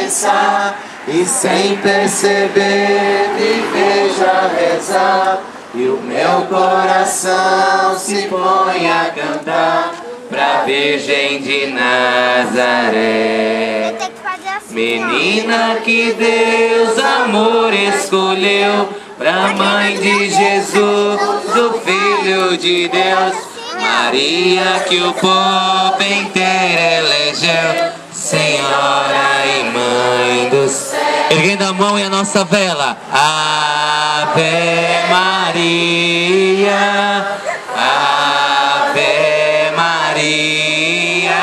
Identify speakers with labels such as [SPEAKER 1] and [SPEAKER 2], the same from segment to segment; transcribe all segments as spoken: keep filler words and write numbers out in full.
[SPEAKER 1] pensar, e sem perceber me vejo a rezar, e o meu coração se põe a cantar pra Virgem de Nazaré. Menina que Deus amor escolheu pra mãe de Jesus, o Filho de Deus. Maria que o povo inteiro elegeu, Senhora e Mãe do céu. Erguendo a mão e a nossa vela. Ave Maria, Ave Maria,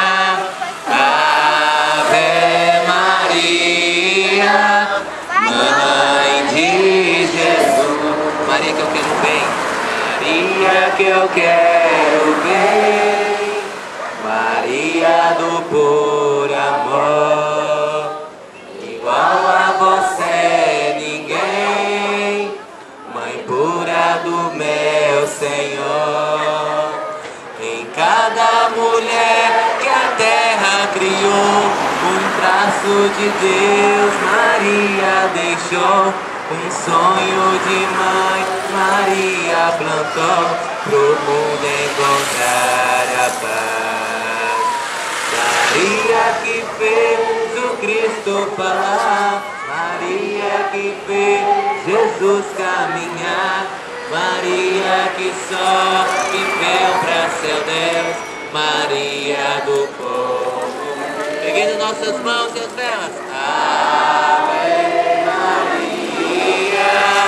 [SPEAKER 1] Ave Maria, Mãe de Jesus. Maria que eu quero bem, Maria que eu quero bem, Maria do puro amor, igual a você ninguém, Mãe pura do meu Senhor. Em cada mulher que a terra criou, um traço de Deus Maria deixou. Um sonho de mãe Maria plantou pro mundo encontrar a paz. Maria que fez o Cristo falar, Maria que fez Jesus caminhar, Maria que só viveu pra seu Deus, Maria do povo. Erguendo nossas mãos e as velas. Ave Maria,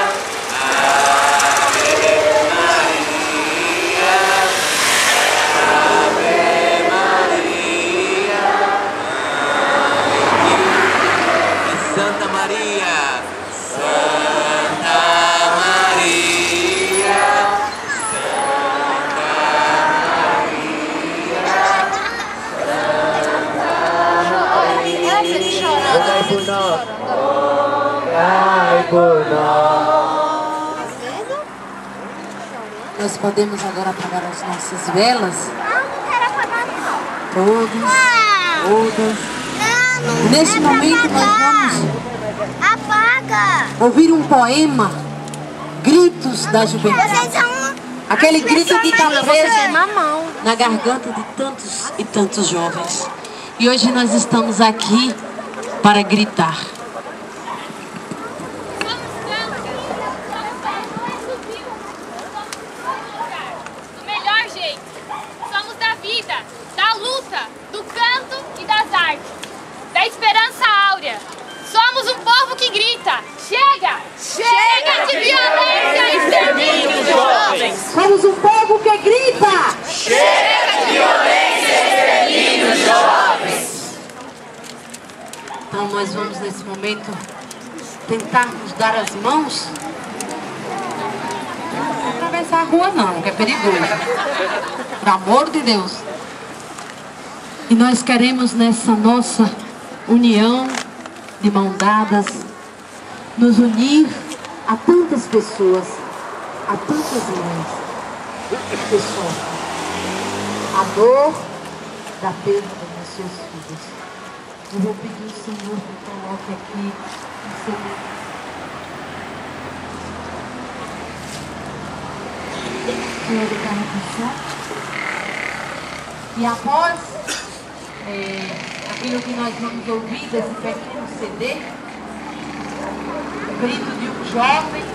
[SPEAKER 1] Ave Maria, Ave Maria, Mãe de Santa Maria, Santa Maria, Santa Maria, rogai por nós, rogai por nós.
[SPEAKER 2] Nós podemos agora apagar as nossas velas.
[SPEAKER 3] Não, não quero apagar não.
[SPEAKER 2] Todos, todas.
[SPEAKER 3] Não, não
[SPEAKER 2] Nesse
[SPEAKER 3] quero
[SPEAKER 2] momento nós
[SPEAKER 3] apagar.
[SPEAKER 2] vamos
[SPEAKER 3] Apaga.
[SPEAKER 2] ouvir um poema, Gritos da Juventude.
[SPEAKER 3] Vocês são...
[SPEAKER 2] Aquele grito que está preso
[SPEAKER 3] mamão.
[SPEAKER 2] na garganta de tantos e tantos jovens. E hoje nós estamos aqui para gritar.
[SPEAKER 4] Do melhor jeito. Somos da vida, da luta, do canto e das artes, da esperança áurea. Somos um povo que grita: chega! Chega de violência e extermínio de jovens!
[SPEAKER 2] Somos um povo que grita!
[SPEAKER 1] Chega de violência e extermínio de jovens!
[SPEAKER 2] Então nós vamos nesse momento tentar nos dar as mãos. Não atravessar a rua não, que é perigoso. Por amor de Deus. E nós queremos nessa nossa união de mão dadas nos unir a tantas pessoas, a tantas mães que sofrem a dor da perda dos seus filhos. Eu vou pedir ao Senhor que coloque aqui o Senhor. Senhor do carro do chão. E após é, aquilo que nós vamos ouvir desse pequeno C D, o grito de um jovem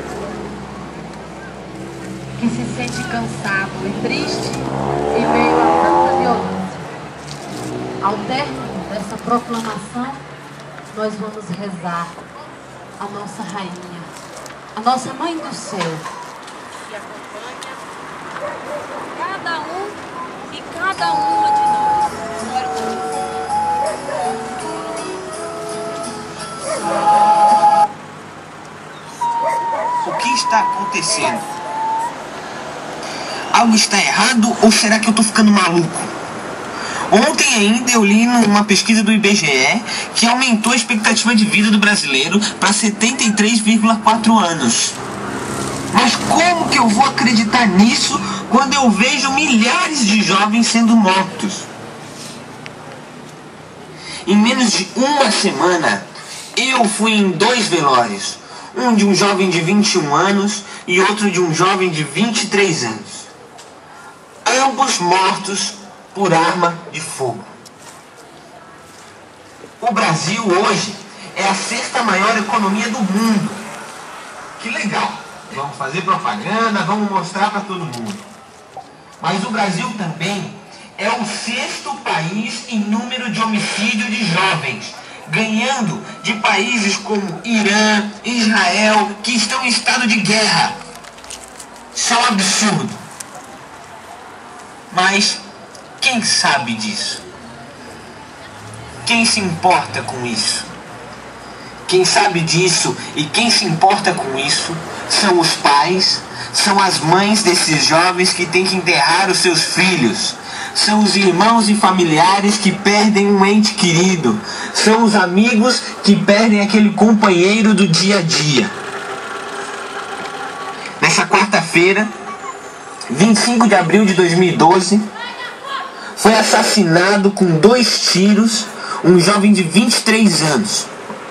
[SPEAKER 2] que se sente cansado e triste em meio a tanta violência. Ao término dessa proclamação, nós vamos rezar a nossa rainha, a nossa mãe do céu, que acompanha cada um e cada uma de nós.
[SPEAKER 5] O que está acontecendo? Algo está errado ou será que eu estou ficando maluco? Ontem ainda eu li numa pesquisa do I B G E que aumentou a expectativa de vida do brasileiro para setenta e três vírgula quatro anos. Mas como que eu vou acreditar nisso quando eu vejo milhares de jovens sendo mortos? Em menos de uma semana, Eu fui em dois velórios, um de um jovem de vinte e um anos e outro de um jovem de vinte e três anos. Ambos mortos por arma de fogo. O Brasil hoje é a sexta maior economia do mundo. Que legal! Vamos fazer propaganda, vamos mostrar para todo mundo. Mas o Brasil também é o sexto país em número de homicídio de jovens, ganhando de países como Irã, Israel, que estão em estado de guerra. Isso é um absurdo. Mas quem sabe disso? Quem se importa com isso? Quem sabe disso e quem se importa com isso são os pais, são as mães desses jovens que têm que enterrar os seus filhos, são os irmãos e familiares que perdem um ente querido, são os amigos que perdem aquele companheiro do dia a dia. Nessa quarta-feira, vinte e cinco de abril de dois mil e doze, foi assassinado com dois tiros um jovem de vinte e três anos.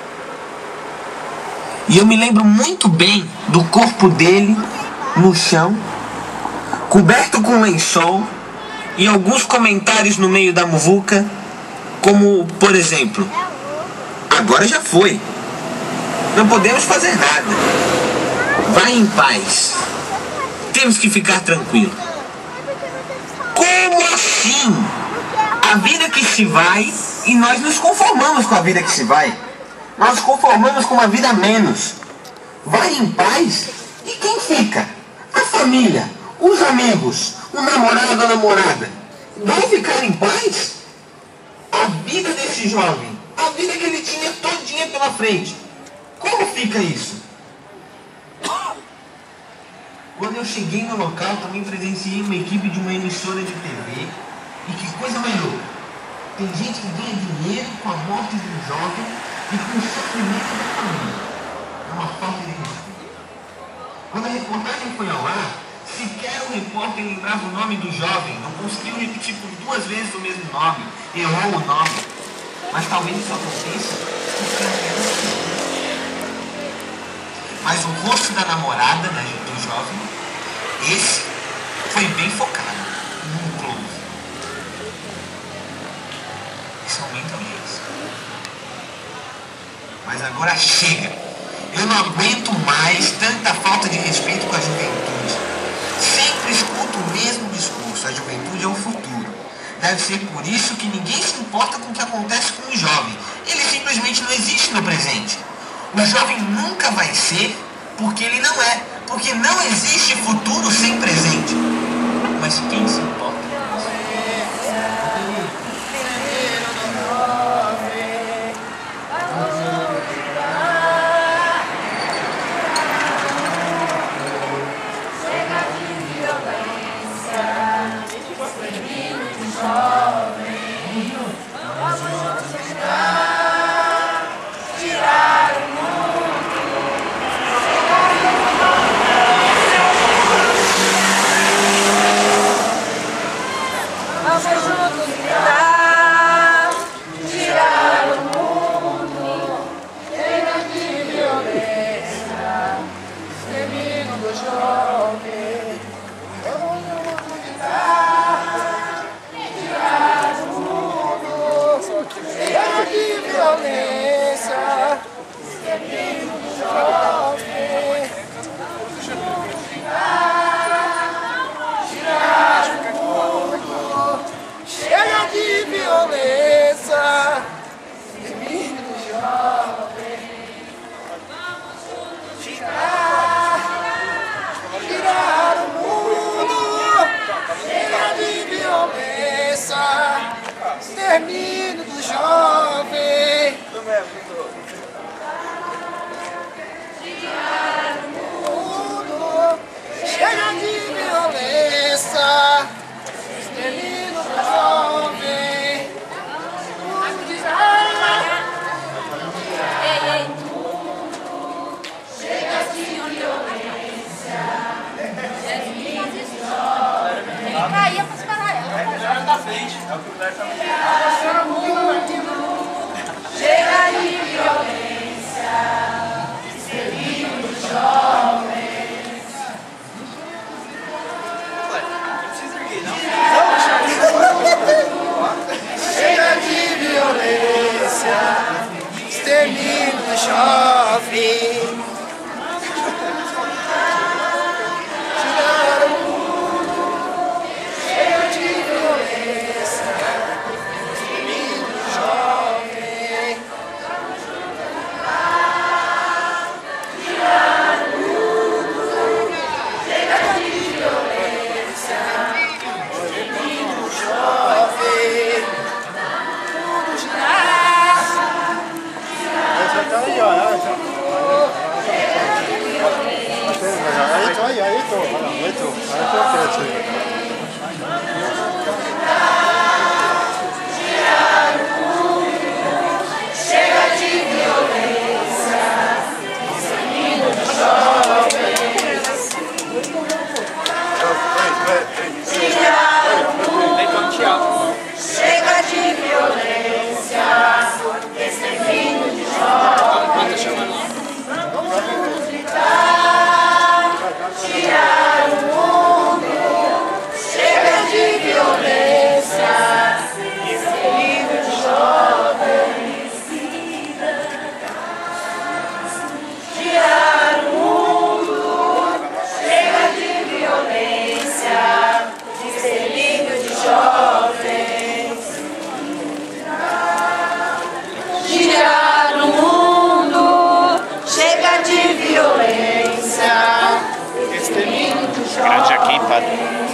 [SPEAKER 5] E eu me lembro muito bem do corpo dele no chão, coberto com lençol, e alguns comentários no meio da muvuca, como, por exemplo, agora já foi, não podemos fazer nada, vai em paz, temos que ficar tranquilo. Como assim? A vida que se vai e nós nos conformamos com a vida que se vai. Nós nos conformamos com uma vida a menos. Vai em paz? E quem fica? A família, os amigos, o namorado, a namorada. Vai ficar em paz? A vida desse jovem, a vida que ele tinha todinha pela frente. Como fica isso? Quando eu cheguei no local, também presenciei uma equipe de uma emissora de T V. E que coisa mais louca. Tem gente que ganha dinheiro com a morte de um jovem e com o sofrimento da família. É uma falta de respeito. Quando a reportagem foi ao ar, sequer o repórter lembrava o nome do jovem, não conseguiu repetir por duas vezes o mesmo nome, errou o nome. Mas talvez isso aconteça porque a criança... Mas o rosto da namorada do jovem, esse foi bem focado, num close. Isso aumenta o risco. Mas agora chega. Eu não aguento mais tanta falta de respeito com a juventude. Sempre escuto o mesmo discurso. A juventude é o futuro. Deve ser por isso que ninguém se importa com o que acontece com o jovem. Ele simplesmente não existe no presente. O jovem nunca vai ser porque ele não é. Porque não existe futuro sem presente. Mas quem se importa?
[SPEAKER 6] Extermínio do jovem. Tirar o mundo. Chega de violência. Extermínio do jovem. Tudo desarma. Chega de violência. Extermínio do jovem. Caía para parar ela.
[SPEAKER 7] Na frente, é o que o Léo tá
[SPEAKER 6] Chega de violência.
[SPEAKER 7] quieto, vai quieto.
[SPEAKER 8] Chega de violência, extermínio de jovens. Vamos gritar, tirar o mundo. Chega de violência, extermínio de jovens. Tirar o mundo. Chega de violência, extermínio de jovens. Girar o mundo, chega de violência, extermínio de jovens.
[SPEAKER 7] Grande aqui, padre.